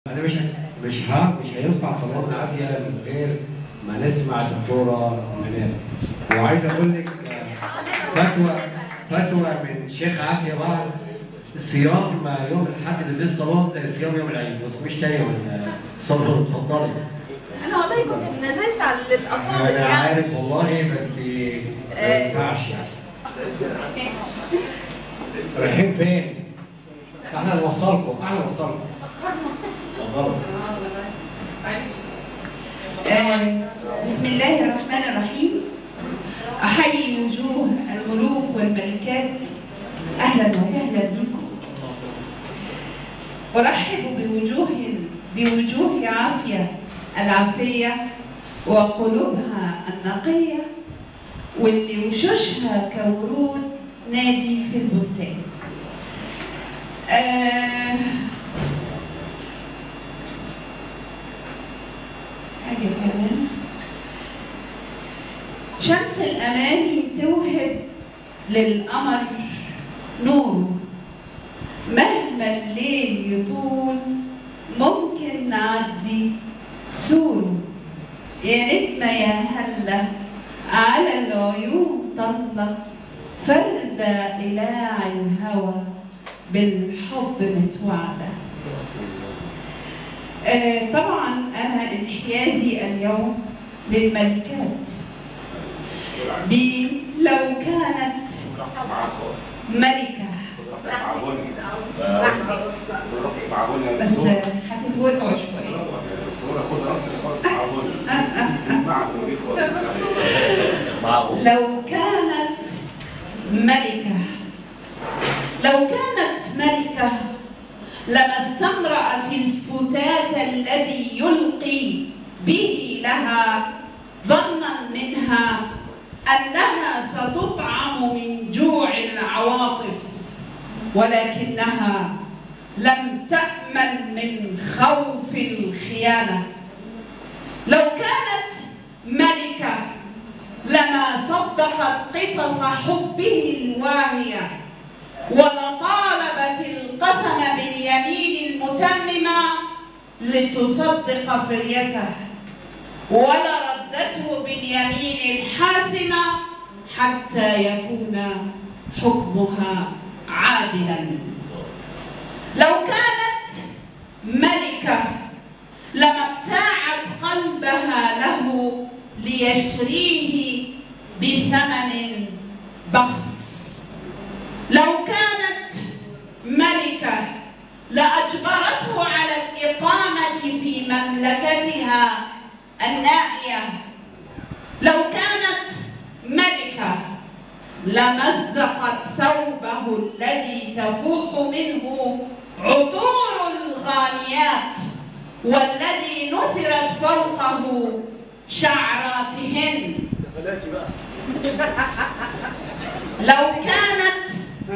انا مش هينفع صلاه العافيه من غير ما نسمع الدكتوره منال. وعايز اقول لك فتوى من شيخ عافيه بقى، صيام يوم الاحد اللي في الصلاه زي صيام يوم العيد، بس مش تاني يوم الصلاه. اتفضلي. انا والله كنت نزلت على الافاضل انا عارف والله، بس ما ينفعش يعني. رايحين فين؟ احنا نوصلكم، اتفضلوا. بسم الله الرحمن الرحيم. أحيي وجوه الملوك والملكات، أهلا وسهلا بكم. أرحب بوجوه عافية العافية وقلوبها النقية، واللي وشوشها كورود نادي في البستان. حاجة كمان، شمس الأماني توهب للقمر نور، مهما الليل يطول ممكن نعدي سوره. يا نجمة يا هلا على العيون طلة، فردة إلاع الهوى بالحب متوعدة. طبعا أنا انحيازي اليوم للملكات، لو كانت ملكة، بس هتتوقعوا شوية. لو كانت ملكة لما استمرأت الفتاة الذي يلقي به لها ظنا منها أنها ستطعم من جوع العواطف، ولكنها لم تأمن من خوف الخيانة. لو كانت ملكة لما صدقت قصص حبه الواهية، ولطالبت القسم باليمين المتممة لتصدق فريته، ولردته باليمين الحاسمة حتى يكون حكمها عادلا. لو كانت ملكة لما ابتاعت قلبها له ليشريه بثمن بخس. لو كانت ملكة لأجبرته على الإقامة في مملكتها النائية. لو كانت ملكة لمزقت ثوبه الذي تفوح منه عطور الغانيات، والذي نثرت فوقه شعراتهن. لو كانت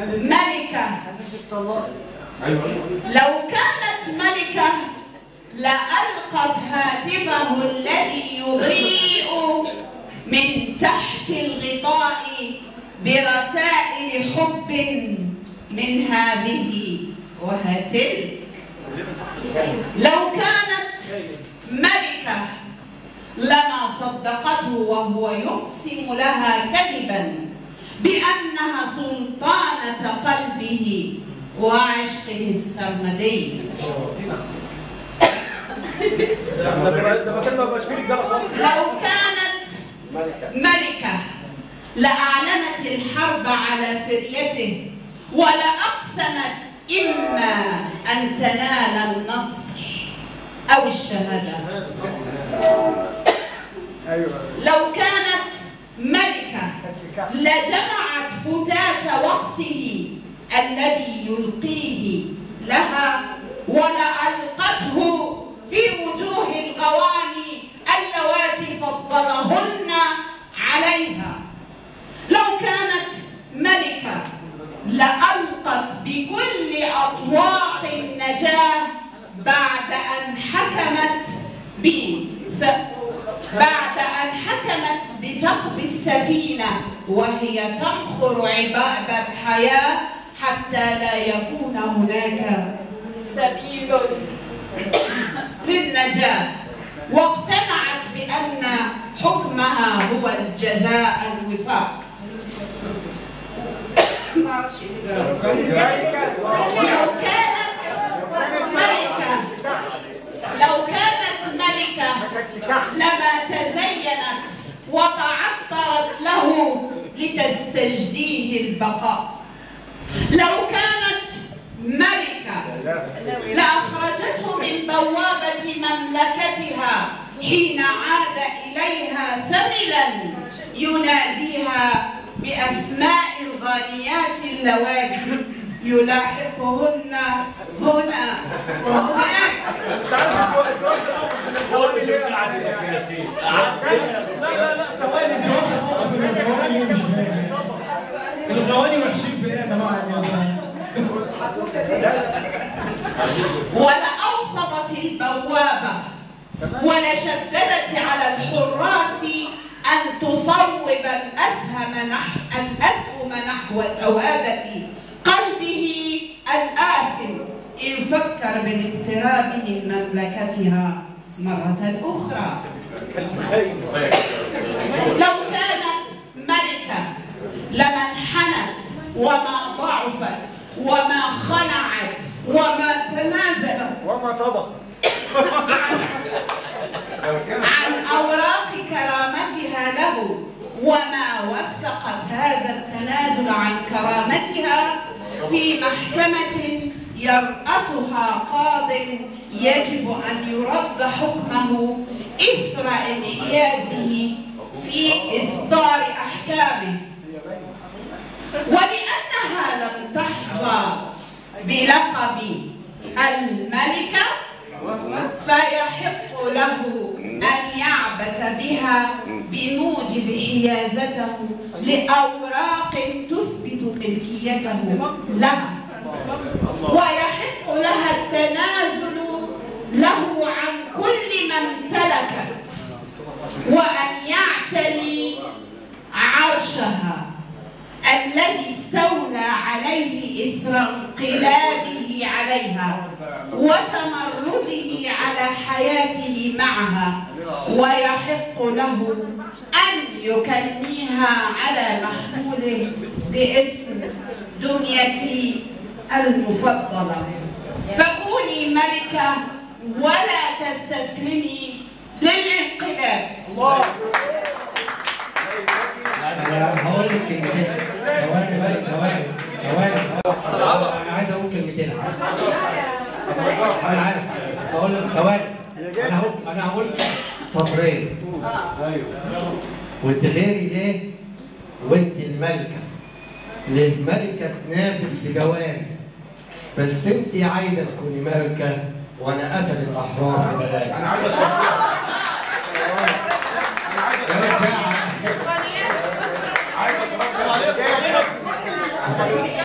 ملكة لألقت هاتفه الذي يضيء من تحت الغطاء برسائل حب من هذه وهتلك. لو كانت ملكة لما صدقته وهو يقسم لها كذبا بأنها سلطانة قلبه وعشقه السرمدي. لو كانت ملكة لأعلنت الحرب على فريته، ولأقسمت إما أن تنال النصر أو الشهادة. لو كانت ملكة لجمعت فتاة وقته الذي يلقيه لها، ولألقته في وجوه الغواني اللواتي فضلهن عليها. لو كانت ملكة لألقت بكل أطواق النجاة بعد أن حكمت بثقب السفينة وهي تنخر عباب الحياة حتى لا يكون هناك سبيل للنجاة، واقتنعت بأن حكمها هو الجزاء الوفاق. لو كانت ملكة لما تزينت وتعطرت له لتستجديه البقاء. لو كانت ملكة لأخرجته من بوابة مملكتها حين عاد إليها ثملا يناديها بأسماء الغانيات اللواتي يلاحقهن هنا وهناك. لا الغواني وحشين في ايه يا جماعه؟ ولأوصدت البوابة ولشددت على الحراس أن تصوب الأسهم نحو سوادة قلبه الآثم إن فكر بالاقتراب من مملكتها مرة أخرى. لو كانت ملكة لما انحنت وما ضعفت وما خنعت وما تنازلت وما طبخت عن أوراق كرامتها له، وما وثقت هذا التنازل عن كرامتها في محكمة يرأسها قاض يجب أن يرد حكمه إثر انحيازه في إصدار أحكامه. ولأنها لم تحظى بلقب الملكة فيحق له أن يعبث بها بموجب حيازته لأوراق تثبت ملكيته لها، ويحق لها التنازل له عن كل ما امتلكت وأن يعتلي عرشها الذي استولى عليه إثر انقلابه عليها وتمرده على حياته معها، ويحق له أن يكنيها على محموله باسم دنيتي المفضلة. فكوني ملكة ولا تستسلمي للانقلاب. انا هقول لك كلمتين. ثواني انا عايز اقول كلمتين. انا عارف بقول لك ثواني. انا هقول سطرين. وانت غيري ليه؟ وانت الملكه. ليه ملكه تنافس في جوانب، بس انت عايزه تكوني ملكه وانا اسد الاحرار في بلادي. انا عايز